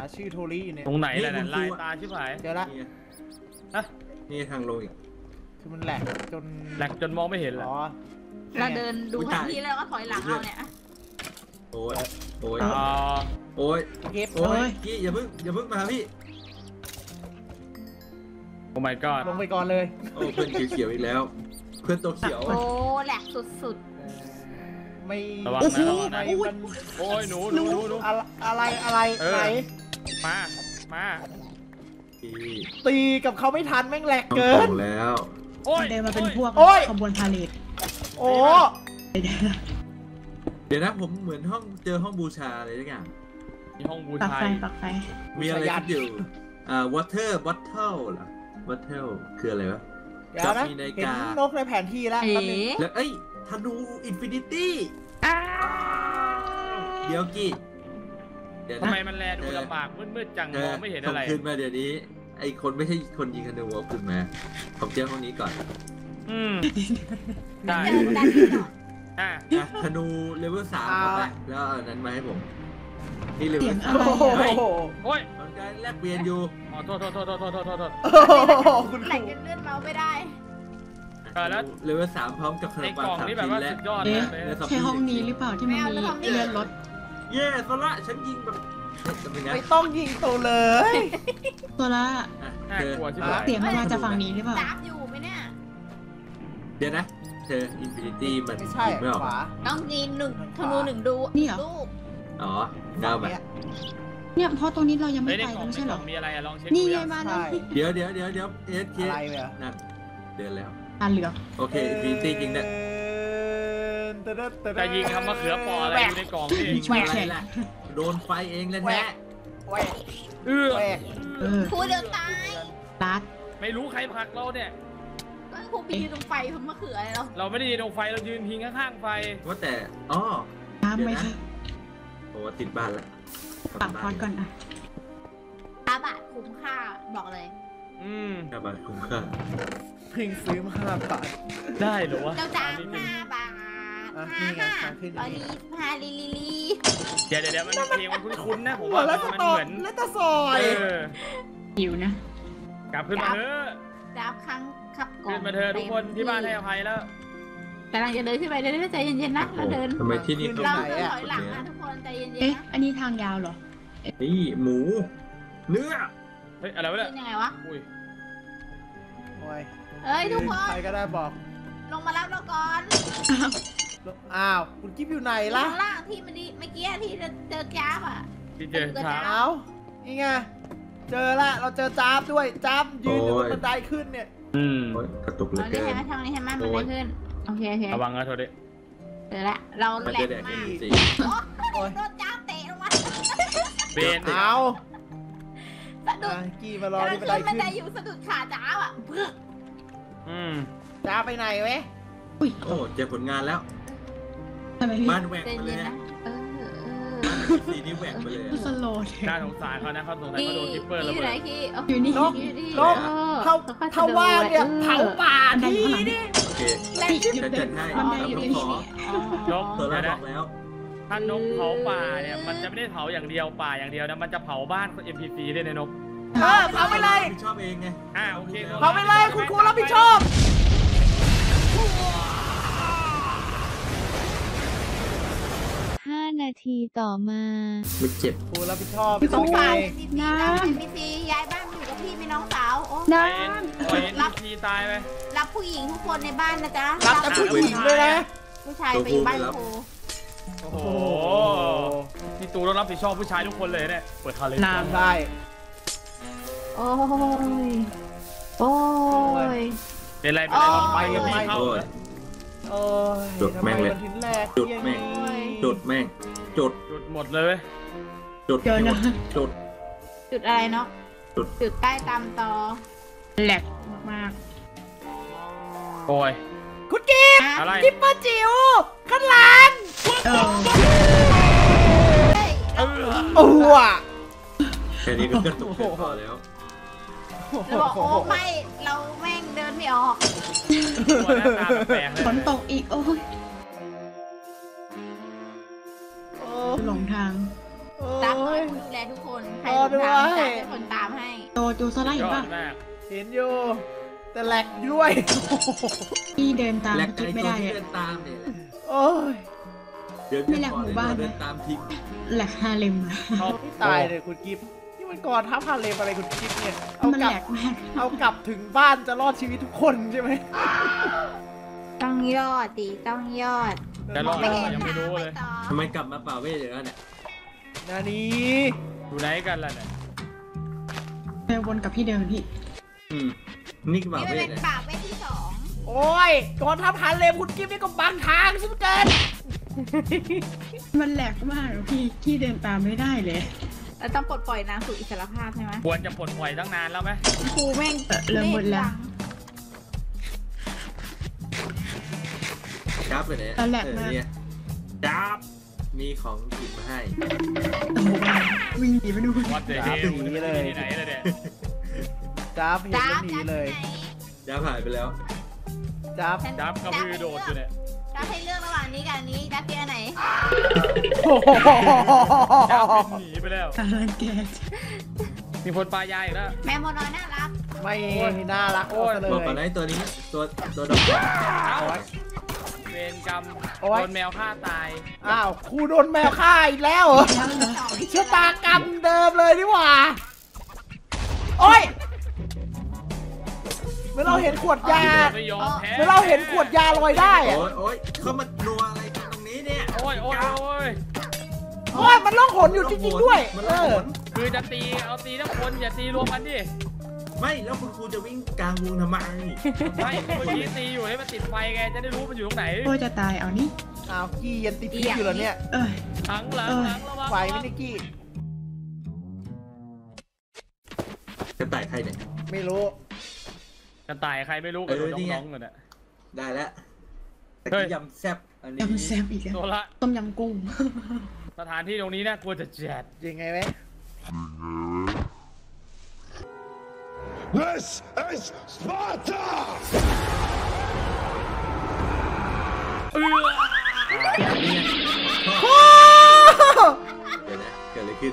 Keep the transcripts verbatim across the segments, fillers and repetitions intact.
ชื่อโทรี่อยู่เนี่ยตรงไหนล่ะเนี่ยลายตาชิบหายเจอละฮะนี่ทางลงอีกคือมันแหลกจนแหลกจนมองไม่เห็นแล้วเราเดินดูแผนที่แล้วก็ถอยหลังเอาเนี่ยโอ้ยโอ้ยโอ้ยโอ้ยพี่อย่าเพิ่งอย่าเพิ่งมาพี่โอ้ my god ลงไปก่อนเลยโอ้เพื่อนเขียวอีกแล้วเพื่อนตัวเขียวโอ้แหลกสุดๆไม่ระวังนะระวังนะโอ้ยหนูหนูหนูอะไรอะไรไหนมามาตีกับเขาไม่ทันแม่งแหลกเกินแล้วเดินมาเป็นพวกขบวนพาเลทโอ้เดี๋ยวนะผมเหมือนห้องเจอห้องบูชาอะไรทุกอย่างมีห้องบูชาปักไฟมีอะไรอยู่อ่า water bottle เหรอ bottle คืออะไรวะเดี๋ยวนะเห็นนกในแผนที่แล้วแล้วเอ้ยธนูอินฟินิตี้เดี๋ยวกี่ทำไมมันแลดูลำบากมืดๆจังมองไม่เห็นอะไรขึ้นมาเดี๋ยวนี้ไอคนไม่ใช่คนยิงธนูเอาขึ้นมาผมเจอห้องนี้ก่อนอืมได้อ่ะธนูเลเวลสามเอาไปแล้วเอานั้นมาให้ผมนี่เลเวลสามโอ้ยมันจะแลกเปลี่ยนอยู่อ๋อโทษโทษโทษโทษโทษโทษโทษคุณไหลกันเลื่อนเมาไม่ได้แล้วเลเวลสามพร้อมกับขนมปังสามชิ้นและใช่ห้องนี้หรือเปล่าที่มันมีเลื่อนรถเย่โซล่าฉันยิงแบบไม่ต้องยิงตัวเลยโซล่าเสียงมันมาจากฝั่งนี้หรือเปล่าจับอยู่ไหมเนี่ยเดี๋ยวนะเธออินฟินิตี้มันไม่ใช่ไม่ออกต้องยิงหนึ่งธนูหนึ่งดูนี่เหรออ๋อเดาแบบเนี่ยเพราะตรงนี้เรายังไม่ไปไม่ใช่หรอมีอะไรอะลองเช็คนี่ไงมาแล้วเดี๋ยวเดี๋ยวเดี๋ยวเดี๋ยวเอสเคนั่นเดินแล้วอ่านเหลือโอเคอินฟินิตี้จริงเนี่ยจะยิงทำมะเขือปออะไรอยู่ในกล่องนี่ยิงอะไรล่ะโดนไฟเองแล้วแน่เออผู้เดินตายรัดไม่รู้ใครผลักเราเนี่ยก็ผู้ปีนตรงไฟผมมะเขืออะไรเราเราไม่ได้ยืนตรงไฟเรายืนพิงข้างๆไฟว่าแต่อ๋อน้ำไหมคะโอ้ติดบ้านแล้วปักพอดก่อนอ่ะห้าบาทคุ้มค่าบอกเลยอืมห้าบาทคุ้มค่าเพิ่งซื้อมาห้าบาทได้หรอวะเจ้าจ้างห้าบาทนี่ไงตอนนี้พาลิลิลีเดี๋ยวเดี๋ยวมันเพลงมันคุ้นๆนะผมว่ามันเหมือนแล้วตะซอยหิวนะกลับขึ้นมาเถอะจับครั้งขับก่อนขึ้นมาเถอะทุกคนที่บ้านให้อภัยแล้วกำลังจะเดินขึ้นไปเดินใจเย็นๆนะเราเดินทำไมที่นี่เราเดินถอยหลังนะทุกคนใจเย็นๆเอ๊ะอันนี้ทางยาวเหรอนี่หมูเนื้อเฮ้ยอะไรวะเนี่ยยังไงวะอุ้ยโอ้ยเฮ้ยทุกคนใครก็ได้บอกลงมารับเราก่อนอ้าวคุณกิ๊บอยู่ไหนล่ะข้างล่างที่มันดีเมื่อกี้ที่เจอจ้าบอ่ะที่เจอจ้าบนี่ไงเจอละเราเจอจ้าบด้วยจ้าบยืนอยู่บนบันไดขึ้นเนี่ยอืมกระตุกเลยทางนี้ทางนี้เห็นไหมมันได้ขึ้นโอเคโอเคระวังนะโทษดิเจอละเราแหลกมากโอ้ยโดนจ้าบเตะลงมาเบนเอาสะดุดกี่มารอที่บันไดขึ้นมันได้อยู่สะดุดขาจ้าบอ่ะอืมจ้าไปไหนเว้ยโอ้เจอผลงานแล้วบ้านแหวกมาเลยสีนี้แหวกมาเลยสโลดน่าสงสารเขานะเขาสงสารเขาโดนทิปเปอร์แล้วเลยอยู่นี่นกนกเขาเขาว่าเนี่ยเผาป่าทีนี่โอเคจะจัดให้มันได้อยู่ที่นี่นกเธอบอกแล้วถ้านกเผาป่าเนี่ยมันจะไม่ได้เผาอย่างเดียวป่าอย่างเดียวนะมันจะเผาบ้าน เอ็ม พี ซี ด้วยนะนกเออเผาไปเลยชอบเองไงอ่าโอเคเผาไปเลยคุณครูรับผิดชอบห้านาทีต่อมาไม่เจ็บครูรับผิดชอบสงสารนะพี่ซีย้ายบ้านมาอยู่กับพี่มีน้องสาวโอ้น้รับพี่ตายไปรับผู้หญิงทุกคนในบ้านนะจ๊ะรับแต่ผู้หญิงด้วยนะผู้ชายไปอยู่บ้านครูโอ้โหพี่ตูต้องรับผิดชอบผู้ชายทุกคนเลยเนี่ยเปิดคาเลยนานได้โอ้ยโอ้ยเป็นไรเป็นไรไปกันไม่เข้าจุดแม่งเลยจุดแม่งจุดแม่งจุดจุดหมดเลยจุดจุดจุดอะไรเนาะจุดใต้ตามตอแหลกมากโอ้ยคุณกิ๊บกิ๊บป้าจิ๋วข้างหลังโอ้โหแค่นี้ก็กระตุกพอแล้วเราบอกโอ้ไม่เราแม่งเดินไม่ออกฝนตกอีกโอ้ยหลงทางตามคนดูแลทุกคนใครหลงทางจะเป็นคนตามให้โจโจสไลด์ยอป่ะดมากเห็นอยู่แต่แหลกด้วยพี่เดินตามแหลกคิดไอ้ไม่ตัวได้ที่เลยเดินตามเนี่ยโอ้ยเดินไม่แหลกหมู่บ้านนะเดินตามทิ้งแหลกฮาเลมอะเขาไม่ตายเลยคุณกิฟต์นี่มันก่อนทับฮาเลมอะไรคุณกิฟต์เนี่ยเอามันกลัแหบลกมากเอากลับถึงบ้านจะรอดชีวิตทุกคนใช่ไหมต้องยอดดิต้องยอดจะรอดไม่หรือเห็เปล่าน ยังไม่ทางรู้ไปเลยต่อทำไมกลับมาป่าเวทอย่างนั้นเนี่ยนานี้อยู่ไหนกันล่ะเนี่ยเดินวนกับพี่เดิมพี่อืมนี่คือป่านี่เวมันทเป็นเนี่ยปากเวทที่สองโอ้ยก่อนทับฮาเลมคุณกิฟต์นี่ก็บังทางซะเหลือเกินมันแหลกมากอะพี่พี่เดินตามไม่ได้เลยเราต้องปลดปล่อยนางสู่อิสรภาพใช่ไหมควรจะปลดปล่อยตั้งนานแล้วไหมครูแม่งเออเริ่มหมดแล้วจับไปเนี่ยเอาแหลกเออมากเนี่ยจับมีของกินมาให้โอ้โหวิ่งหนีไปดูวัดเดย์เฮลที่ไหนเลยเนี่ยจ้าบเห็นจ้าแล้วบหนีจ้าบเลยไหนจับหายไปแล้วจ้าบดับก็คือโดดอยู่เนี่ยจ้าบให้เลือกระหว่างนี้กับอันนี้จ้าบเพียไหนโอ้โหดับบินหนีไปแล้วการรังแกมีคนปลายายอีกแล้วแม่โมนอยน่ารักไม่น่ารักโอ้ยเอาซะเลบอกยก่อนนะไอ้ตัวนี้ตัวตัวดำเอ้าเวรกรรมโอ๊ยโดนแมวฆ่าตายอ้าวครูโดนแมวฆ่าอีกแล้วเหรอชะตากรรมเดิมเลยนี่หว่าโอ้ยเมื่อเราเห็นขวดยาไม่ยอมแพ้เมื่อเราเห็นขวดยาลอยได้ๆอะโอ้ยโอ้ยเข้ามานัวอะไรกันตรงนี้เนี่ยโอ้ยโอ้ยโอ้ยโอ้ยมันล่องหนอยู่จริงๆด้วยมันเอล่องอหนคือจะตีเอาตีทั้งคนอย่าตีรวมกันดิไม่แล้วคุณครูจะวิ่งกลางวงทำไมไม่เมื่อกี้ตีอยู่ให้มันติดไฟไงจะได้รู้มันอยู่ตรงไหนโอ้จะตายเอานี่อ้าวกี้ยันติดพิษอยู่แล้วเนี่ยเอ้ยหังหลังหลังระวังไฟไม่ได้กี้กระต่ายใครเนี่ยไม่รู้กระต่ายใครไม่รู้กับเออนี่ไงน้องๆกันอ่ะได้แล้วแต่เฮ้ยกี้ยำแซ่บอันนี้ยำแซบอีกแล้วตัวละต้มยำกุ้งสถานที่ตรงนี้น่ากลัวจะแจดยังไงไหม This is Sparta! เออนี่ไงโอ้เดี๋ยวนะเกิดอะไรขึ้น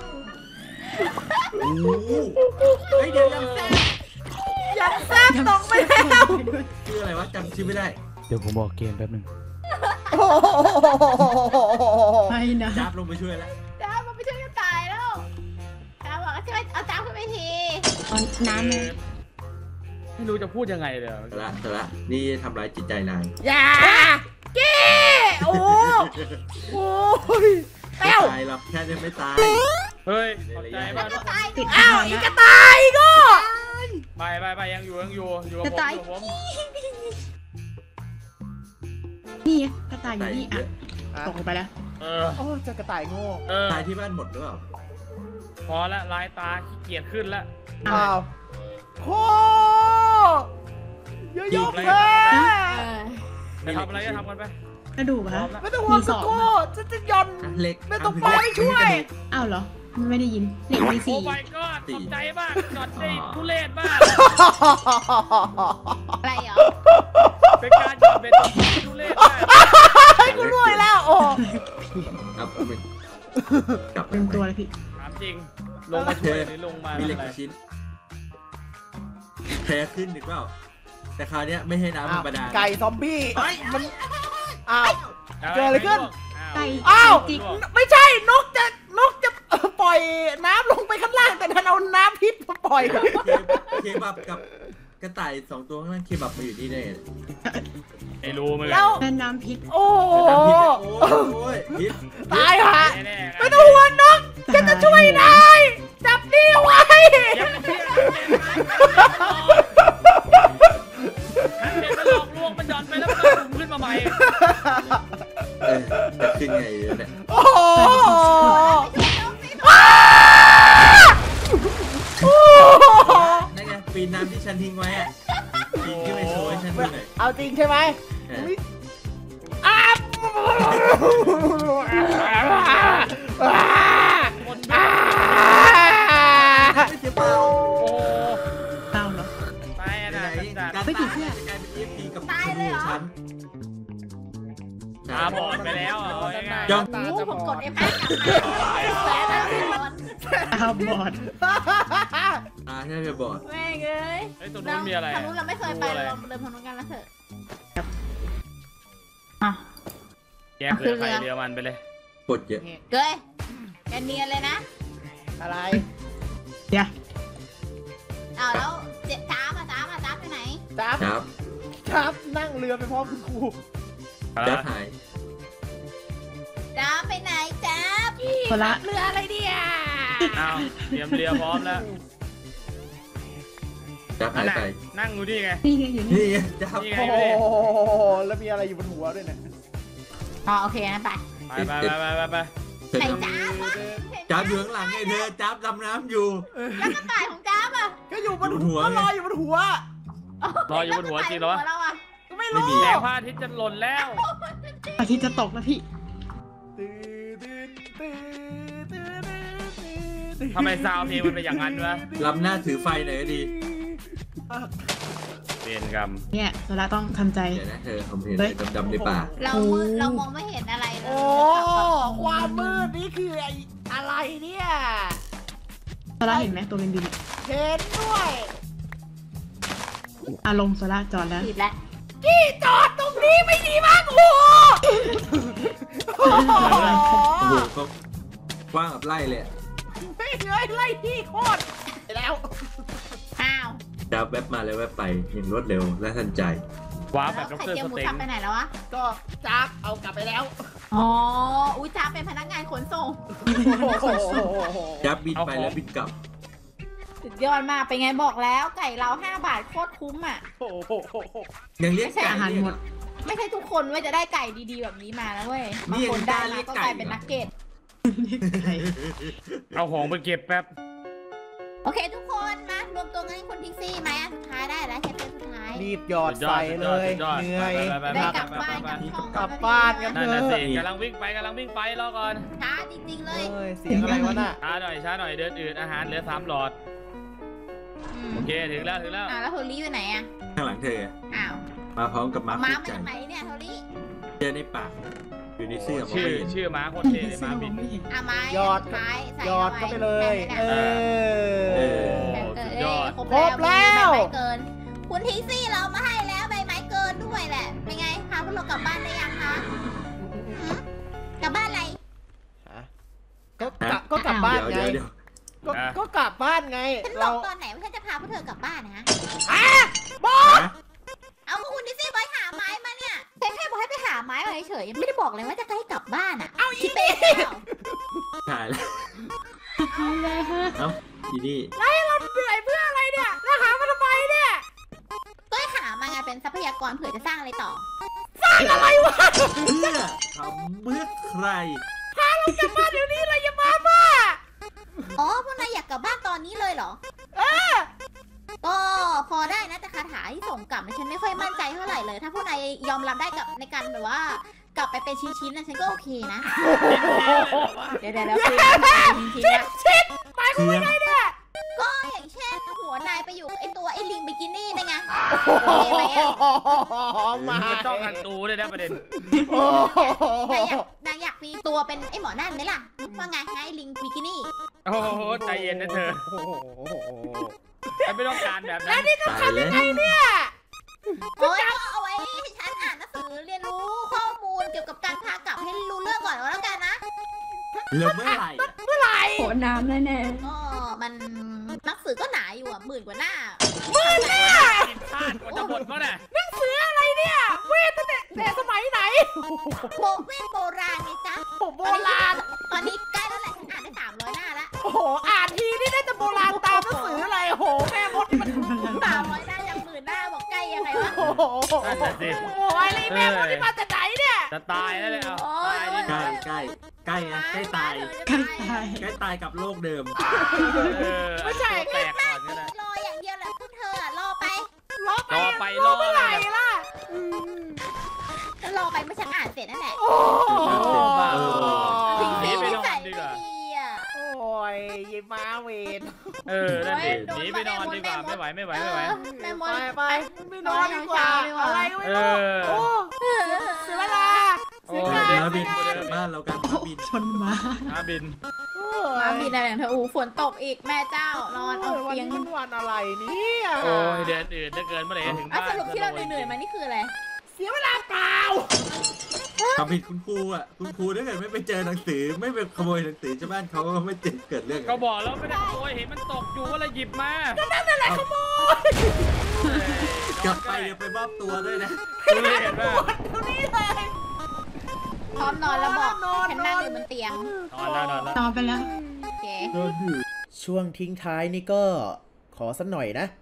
โอ้โหเฮ้ยเดี๋ยวยำแซ่บยันแซ่บตกไปแล้วชื่ออะไรวะจำชื่อไม่ได้เดี๋ยวผมบอกเกมแป๊บนึงโอ้โหไปนะจับลงไปช่วยแล้วจ้าบมันไม่ช่วยกันตายแล้วจ้าบบอกว่าช่วยเอาจ้าบขึ้นไปทีเอาน้ำเลยไม่รู้จะพูดยังไงเลยแต่ละแต่ละนี่ทำร้ายจิตใจนายอย่ากี้โอ้โอ้ยแต้วไม่ตายหรอกแค่จะไม่ตายเฮ้ยขอบใจมากก็ตายติดอ้าวคออีกนะกระต่ายก็ไปไปไปยังอยู่ยังอยู่อยู่กับผมอยู่กับผมนี่ไงกระต่ายอยู่ตายนี่เยอ่ะอะตกลงไปแล้วเออโอ้เจะกระต่ายโง่เออตายที่บ้านหมดหรือเปล่าพอละลายตาขี้เกียจขึ้นละอ้าวโคเยอะหยุๆดเลยเลยจะทำอะไรก็ทำกันไปกระดูกพร้อฮะมแล้วไม่ต้องห่วงมีสสองโก้จะจะหย่อนอ่ะเหล็กไม่ต้องเาปล่อยไม่ช่วยอ้าวเหรอ ไม่ได้ยินเหล็กมีโอ้สี่ my god ขอบใจมากจอดได้ทุเรศมากอะไรเหรอเป็นการจอดเป็นทุเรศมากให้กูรวยแล้วโอ้เอาเอาไปกลับไปเต็มตัวเลยพี่ถามจริง ลงมาช่วยหรือลงมามีเหล็กอะไรกี่ชิ้นแพ้ขึ้นหรือเปล่าแต่คราวเนี้ยไม่ให้น้ำธรรมดาไก่ซอมบี้มันอ้าวาเกิดอะไรขึ้นไก่อ้าวจิกไม่ใช่นกจะนกจะเอ่อปล่อยน้ำลงไปข้างล่างแต่ดันเอาน้ำพิษมาปล่อยเคเคบับกับกระต่ายสองตัวข้างล่างเคบับมาอยู่นี่ได้ไงไม่รู้เหมือนกัแล้วแม่น้ำพิษโอ้โหน้ำพิษอะโอ้ยโอ้ยพิษตายฮะแน่ๆไม่ต้องห่วงนกฉันจะช่วยนายจับนี่ไว้อย่าไปเชื่อฉันเด็กมันหลอกลวงมันหย่อนไปแล้วมันก็ถุงขึ้นมาใหม่เออจะขึ้นไงเนี่ยโอ้โหโอ้โหนั่นไงปีนน้ำที่ฉันทิ้งไว้อะปีนขึ้นไปโชว์ให้ฉันดูหน่อยเอาจริงใช่ไหมเอออุ๊ยอ้าวคนไม่ไม่เสียเปล่าโอ้เปล่าเหรอตายอ่ะไหนนะๆจัดการไม่ผีเสื้อจะกลายเป็น เอฟ พี กับครูของฉันช่ตาบอดไปแล้วอ่ะเอาง่ายๆจ้องตาโอ้จะผบมอกดเอฟห้ากลับมาแสนแล้วพี่บอลตาบอดตาแค่จะบอดแม่งเอ้ยเฮ้ยตรงนู้นมีอะไรทางนู้นเราไม่เคยไปเราเดินทางนู้นกันแล้วเถอะอ่ะแยกเรือใครเรือมันไปเลยปวดเยอะเกยแกเนียนเลยนะอะไรเดี๋ยวอ้าวแล้วเจ๊จ้ามาจ้ามาจ้าไปไหนจับครับจับนั่งเรือไปพร้อมคุณครูจะหายจ้าไปไหนจ้าโซล่าเรืออะไรเนี่ยอ้าวเตรียมเรือพร้อมแล้วจะหายไปนั่งดูดิไงนี่ไงอยู่นี่นี่ไงจะนี่ไงโอ้ดูดิโหแล้วมีอะไรอยู่บนหัวด้วยเนี่ยอ๋อโอเคงั้นไปไปไปไปไปไปไปเสร็จไหนแล้วจ้าวะจับอยู่ข้างหลังไงเธอจับดำน้ำอยู่แล้วกระต่ายของจ้าป่ะก็อยู่บนบนหัหัววก็ลอยอยู่บนหัวรออยู่บนหัวจริงเหรอวะแล้วอะก็ไม่ไม่รู้มีแสงพระอาทิตย์จะหล่นแล้วอาทิตย์จะตกแล้วพี่ตื่นตื่นตื่นตื่นตื่นทำไมซาวด์เพลงมันเป็นอย่างนั้นวะลำหน้าถือไฟหน่อยก็ดีเวรกรรมเนี่ยโซล่าต้องทำใจเดี๋ยวนะเธอผมเห็นอะไรดำๆในป่าเรามืดเรามองไม่เห็นอะไรเลยโอ้ความมืดนี่คือไอ้อะไรเนี่ยโซล่าเห็นไหมตัวบินบินเห็นด้วยอารมณ์โซล่าจอดแล้วผิดแล้วที่จอดตรงนี้ไม่ดีมากโอ้โหโอ้โหโอ้โหก็กว้างกับไล่เลยอะไม่เลยไล่ที่โคตรไปแล้วอ้าวจับแวบมาแล้วแวบไปอย่างรวดเร็วและทันใจว้าร์ปแบแล้บวด็อกไข่เตอร์เจียวสหมูเต็งสับไปไหนแล้ววะก็จับเอากลับไปแล้วอ๋อ อุ้ยจ้าเป็นพนักงานขนส่งโอ้โหจับบินไปแล้วบินกลับสุดยอดมาก เป็นไงบอกแล้วไก่เราห้าบาทโคตรคุ้มอ่ะโอ้โหยังเรียกไก่อาหารหมดไม่ใช่ทุกคนว่าจะได้ไก่ดีๆแบบนี้มาแล้วเว้ย บางคนได้มาก็กลายเป็นนักเก็ตเอาของไปเก็บแป๊บโอเคทุกคนมารวมตัวกันให้คนพิกซี่ไหมอันสุดท้ายได้แล้วแค่เป็นสุดท้ายรีบหยอดใส่เลยเหนื่อยได้กลับบ้านกับช่องกลับบ้านกันนั่นเถน่ะอะสิกำลังวิ่งไปกำลังวิ่งไปรอก่อนช้าจริงๆเลยเอ้ยเสียงอะไรวะน่ะช้าหน่อยช้าหน่อยเดินอืดอาหารเหลือสามหลอดอืมโอเคถึงแล้วถึงแล้วอ่าแล้วโทลี่อยู่ไหนอ่ะข้างหลังเธออ้าวมาพร้อมกับมาร์คม้าคู่มาใจจากไหนเนี่ยโทลี่เจอในป่าอยู่ในเสื้อมองชื่อไม่เห็นชื่อม้าโคตรเท่เลยม้าบินอ่ะไม้หยอดสุท้ายใส่หยอดก็ไปเลยแบ่งเอไว้อนะโอ้แบ่งเกินสุดยอดเอ้ยครบแล้วใบไม้เกิน คุณทิกซี่เรามาให้แล้วใบไม้เกินด้วยแหละ เป็นไงพาพวกเรากลับบ้านได้ยังคะหืมกลับบ้านอะไรก็กลับก็กลับบ้านเดี๋ยวไงเดี๋ยวเดี๋ยวก็ก็กลับบ้านไงฉันบเราอกตอนไหนว่าฉันจะพาพวกเธอกลับบ้านนะฮะบอสนะเอาก็คุณทิกซี่บอกให้หาไม้มาเนี่ยฉันแค่บอกให้ไปหาไม้มาเฉยๆยังไม่ได้บอกเลยว่าจะให้กลับบ้านอ่ะ เอาคิดไปเองเปล่าถ่ายแล้วเอ้าทีนี่เราเหนื่อยเพื่ออะไรเนี่ยแล้วหามาทำไมเนี่ยก็ให้หามาไงเป็นทรัพยากรเผื่อจะสร้างอะไรต่ออะไรวะเพื่อทำเมื่อใครกลับบ้านเดี๋ยวนี้เลยอย่ามาบ้าอ๋อพวกนายอยากกลับบ้านตอนนี้เลยเหรอเออก็พอได้นะแต่คาถาที่ส่งกลับเนี่ยฉันไม่ค่อยมั่นใจเท่าไหร่เลย ถ้าพวกนายยอมรับได้กับในการแบบว่า กลับไปเป็นชิ้นๆนะฉันก็โอเคนะ เดี๋ยวเดี๋ยวเดี๋ยวคือชิ้นๆนะชิดหมายความเพื่อว่าไงเนี่ยก็อย่างเช่นหัวนายไปอยู่กับไอตัวไอลิงบิกินี่ได้ไงโอ้โหมามันต้องหันตูเลยนะประเด็นโอ้โหนายอยากนายอยากมีตัวเป็นไอหมอนั่นไหมล่ะว่าไงไงลิงบิกินี่โอ้โหใจเย็นนะเธอโอ้โหฉันไม่ต้องการแบบนั้นตายแล้วเนี่ยโอ้ยก็เอาไว้ให้ฉันอ่านหนังสือเรียนรู้ข้อมูลเกี่ยวกับการพากลับให้รู้เรื่องก่อนก็แล้วกันนะแล้วเมื่อไหร่อะเมื่อไหร่โหน้ำแน่ก็มันหนังสือก็หนาอยู่อ่ะหมื่นกว่าหน้ากินพลาดกว่าจะหมดก็น่ะหนังสืออะไรเนี่ย เวทตั้งแต่แต่สมัยไหนโบเวทโบราณไงจ๊ะผมโบราณตอนนี้ใกล้แล้วแหละฉันอ่านได้สามร้อยหน้าละโอ้โห อ่านทีนี่น่าจะโบราณตามหนังสืออะไร โอ้โห แม่มดนี่มันสามร้อยหน้ายังหมื่นหน้าบอกใกล้ยังไงวะโอ้โหนั่นน่ะสิโอ้ยอะไรแม่มดนี่มาจากไหนเนี่ยจะตายแล้วเลยเอาตายดิใกล้ใกล้ใกล้ไงใกล้ตายๆใกล้ตายใกล้ตายกับโลกเดิมเออตัวแตกก่อนก็ได้รออย่างเดียวแหละพวกเธออะรอไปรอไปรอไปรอเมื่อไหร่ล่ะรอไปเมื่อฉันอ่านเสร็จนั่นแหละโอ้โหถึงหนีสีไปนินอสันยดีไม่กว่าดีอ่ะโอ้ยยายมาเวนเออนั่นดิหนีไปนอนดีกว่าไม่ไหวไม่ไหวไม่ไหวแม่มไปดไปไม่นอนดีกว่า อะไรก็ไม่เอรู้อโอ้เสียเวลาโโอ้ม้าบินบ้านเรากันม้าบินชนมาม้าบินมาบินอะไรของเธออูฝนตกอีกแม่เจ้านอนเอาวันเตียงนี้มันวันอะไรเนี่ยโอ้ยเดือนอื่นจะเกินเมื่อไหร่ถึงอ่ะบ้านสรุปที่เราเหนื่อยๆมานี่คืออะไรเสียเวลาเปล่าทำผิดคุณครูอ่ะคุณครูถ้าเกิดไม่ไปเจอหนังสือไม่ไปขโมยหนังสือชาวบ้านเขาก็ไม่เกิดเรื่องก็บอกแล้วไม่ได้ขโมยเห็นมันตกอยู่ก็เลยหยิบมากลับไปอย่าไปมอบตัวด้วยนะดูเลยเห็นป่ะเท่านี้เลยพร้อมนอนแล้วบอกฉันนั่งอยู่บนเตียงนอนแล้วนอนแล้วนอนไปแล้วโอเคช่วงทิ้งท้ายนี่ก็ขอสักหน่อยนะ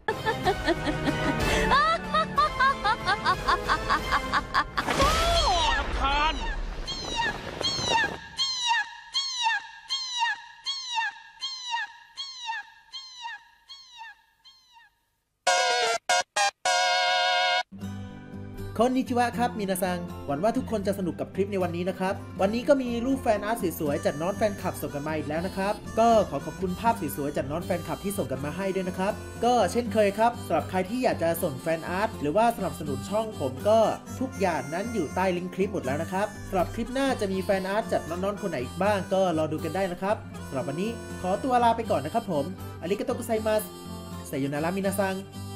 คานคนนิจิวะครับมินาซังหวังว่าทุกคนจะสนุกกับคลิปในวันนี้นะครับวันนี้ก็มีรูปแฟนอาร์ตสวยๆจากน้องแฟนคลับส่งกันมาอีกแล้วนะครับก็ขอขอบคุณภาพสวยๆจากน้องแฟนคลับที่ส่งกันมาให้ด้วยนะครับก็เช่นเคยครับสำหรับใครที่อยากจะส่งแฟนอาร์ตหรือว่าสนับสนุนช่องผมก็ทุกอย่างนั้นอยู่ใต้ลิงก์คลิปหมดแล้วนะครับสำหรับคลิปหน้าจะมีแฟนอาร์ตจากน้องๆคนไหนอีกบ้างก็รอดูกันได้นะครับสำหรับวันนี้ขอตัวลาไปก่อนนะครับผมอาริกาโตกุไซมัสไซโยนารามินาซัง